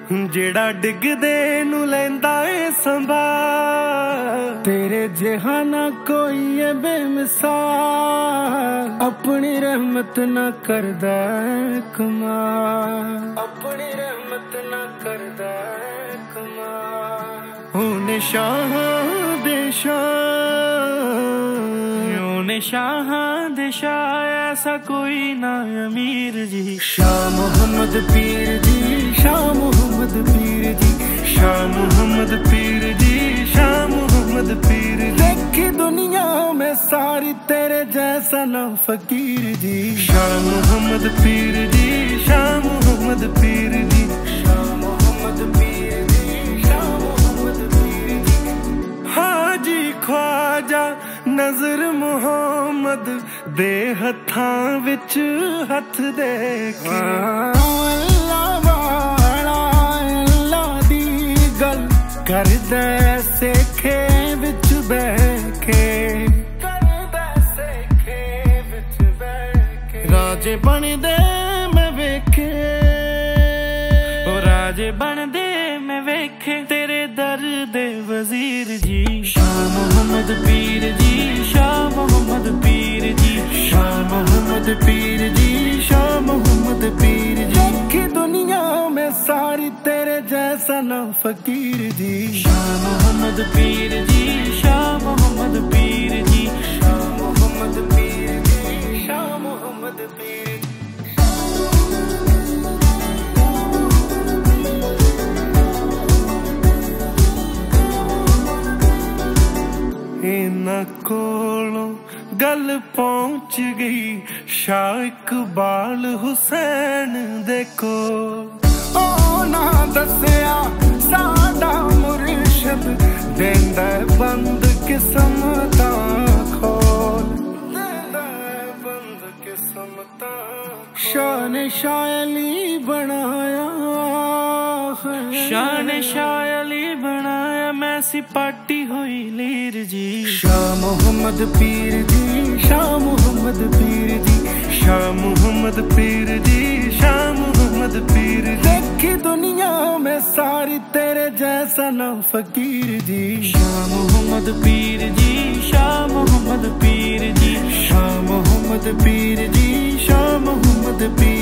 जेड़ा डिगदे नू लैंदा ए संभाल, तेरे जिहा ना कोई है बेमिसाल। अपनी रहमत ना करदा कमाल, अपनी रहमत ना करदा कमाल। होने शाह दे शाह दे शाह, ऐसा कोई ना अमीर जी। शाह मोहम्मद पीर जी, शाह मोहम्मद पीर जी, शाह मोहम्मद पीर जी, शाह मोहम्मद पीर जी। देखी दुनिया में सारी तेरे जैसा ना फकीर जी। शाह मोहम्मद पीर जी, शाह मोहम्मद पीर जी, शाह मोहम्मद पीर जी, शाह मोहम्मद पीर जी। हाजी ख्वाजा नजर मोहम्मद दे हत्थां विच हथ दे के, अल्लाह वाला अल्लाह दी गल करदा सेखे विच बैठ के, करदा सेखे विच बैठ के। राजे बनदे मैं वेखे, ओ राजे बनदे मैं वेखे, तेरे दर दे वजीर जी। शाह मोहम्मद पीर जी, शाह मोहम्मद पीर जी, शाह मोहम्मद पीर जी, शाह मोहम्मद पीर जी। देखी दुनिया में सारी तेरे जैसा ना फकीर जी। शाह मोहम्मद पीर जी, शाह मोहम्मद पीर जी, शाह मोहम्मद पीर जी, शाह मोहम्मद पीर जी। इन्हां कोलों गल पहुंच गई शाह इकबाल हुसैन दे कोल। ओ ना दसिया साडा मुर्शद देंदा बंद किस्मतां खोल, देंदा बंद किस्मतां। शाह ने शायली बनाया, शाह ने शायली बनाया, मैं सिपाटी हुई लीर जी। शाह मोहम्मद पीर जी, शाह मोहम्मद पीर जी, शाह मोहम्मद पीर जी, शाह मोहम्मद पीर जी। देखी दुनिया में सारी तेरे जैसा ना फकीर जी। शाह मोहम्मद पीर जी, शाह मोहम्मद पीर जी, शाह मोहम्मद पीर जी, शाह मोहम्मद पीर।